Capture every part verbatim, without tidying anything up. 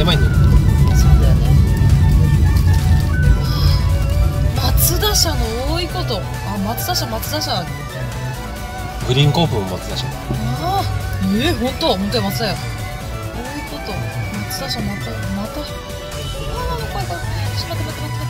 狭いんだよ。 そうだよね。松田車の多いこと。あ、松田車松田車。 グリーンコープも松田車。 ああ、ええー、本当本当や松田や。多いこと。松田車またまた。ああ、怖い怖い。ちょっと待って待って待って待って。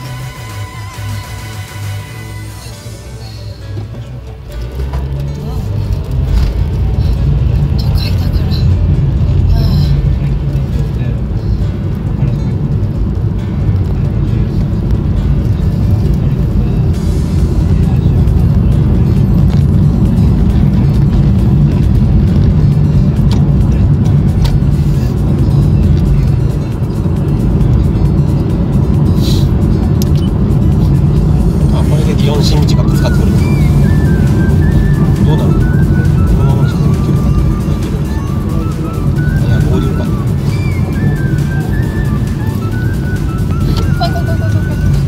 新道がぶつかってくる。どうなる？このまま車線行けるか？行けるのか？いや、合流か。 怖い怖い怖い怖い怖い。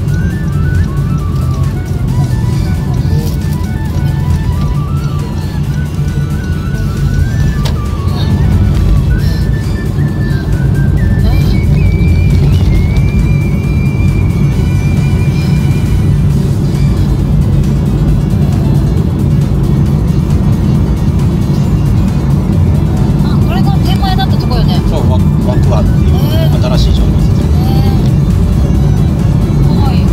新しい情報ですね。 かわいい。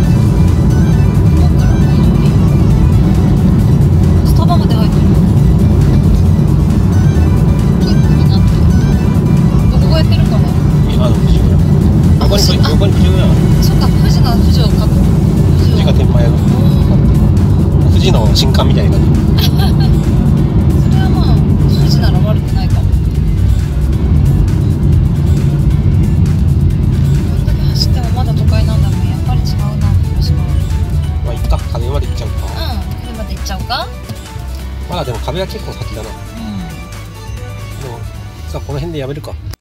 スタバまで入ってる。ピンクになってる。どこがやってるかな。 あの富士村。横に横に富士村。 そっか、富士の富士をか富士が天満屋の。富士の新刊みたいな感じ。 それはまあ富士なら悪くないかも。まだ都会なんだもん。やっぱり違うな、広島は。 まあいっか、壁まで行っちゃうか。 うん、壁まで行っちゃうか。 まだでも壁は結構先だな。うん。でもさあこの辺でやめるか。